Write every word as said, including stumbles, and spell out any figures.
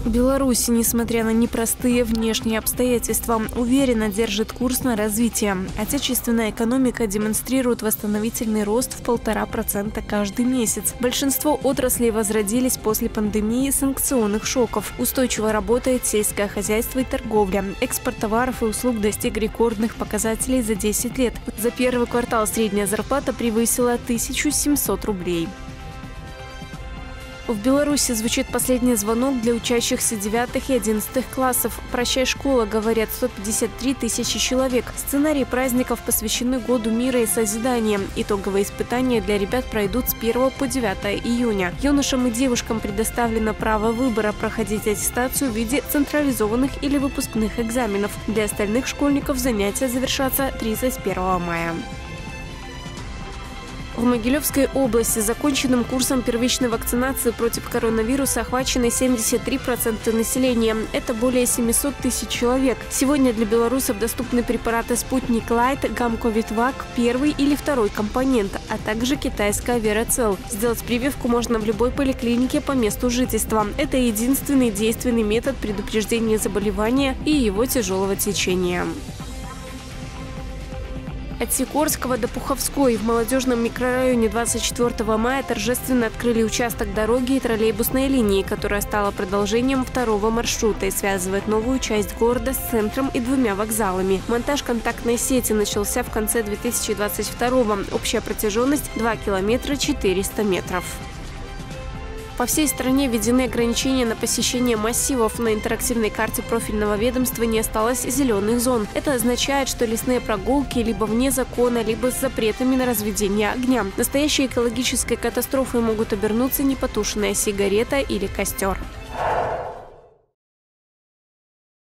Беларусь, несмотря на непростые внешние обстоятельства, уверенно держит курс на развитие. Отечественная экономика демонстрирует восстановительный рост в полтора процента каждый месяц. Большинство отраслей возродились после пандемии и санкционных шоков. Устойчиво работает сельское хозяйство и торговля. Экспорт товаров и услуг достиг рекордных показателей за десять лет. За первый квартал средняя зарплата превысила тысячу семьсот рублей. В Беларуси звучит последний звонок для учащихся девятых и одиннадцатых классов. «Прощай, школа», говорят сто пятьдесят три тысячи человек. Сценарии праздников посвящены Году мира и созидания. Итоговые испытания для ребят пройдут с первого по девятое июня. Юношам и девушкам предоставлено право выбора проходить аттестацию в виде централизованных или выпускных экзаменов. Для остальных школьников занятия завершатся тридцать первого мая. В Могилевской области законченным курсом первичной вакцинации против коронавируса охвачены семьдесят три процента населения. Это более семисот тысяч человек. Сегодня для белорусов доступны препараты «Спутник Лайт», «Гамковитвак», первый или второй компонент, а также китайская «Верацел». Сделать прививку можно в любой поликлинике по месту жительства. Это единственный действенный метод предупреждения заболевания и его тяжелого течения. От Сикорского до Пуховской в молодежном микрорайоне двадцать четвёртого мая торжественно открыли участок дороги и троллейбусной линии, которая стала продолжением второго маршрута и связывает новую часть города с центром и двумя вокзалами. Монтаж контактной сети начался в конце две тысячи двадцать второго. Общая протяженность два километра четыреста метров. По всей стране введены ограничения на посещение массивов. На интерактивной карте профильного ведомства не осталось зеленых зон. Это означает, что лесные прогулки либо вне закона, либо с запретами на разведение огня. Настоящей экологической катастрофой могут обернуться непотушенная сигарета или костер.